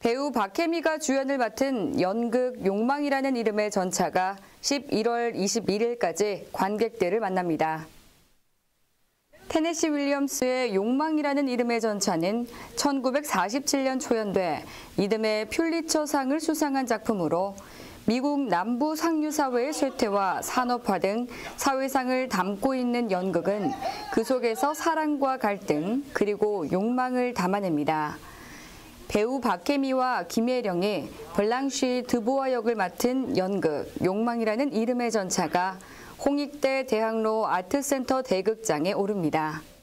배우 박혜미가 주연을 맡은 연극 욕망이라는 이름의 전차가 11월 21일까지 관객들을 만납니다. 테네시 윌리엄스의 욕망이라는 이름의 전차는 1947년 초연돼 이듬해 퓰리처상을 수상한 작품으로 미국 남부 상류사회의 쇠퇴와 산업화 등 사회상을 담고 있는 연극은 그 속에서 사랑과 갈등 그리고 욕망을 담아냅니다. 배우 박혜미와 김혜령이 블랑쉬 드보아 역을 맡은 연극 욕망이라는 이름의 전차가 홍익대 대학로 아트센터 대극장에 오릅니다.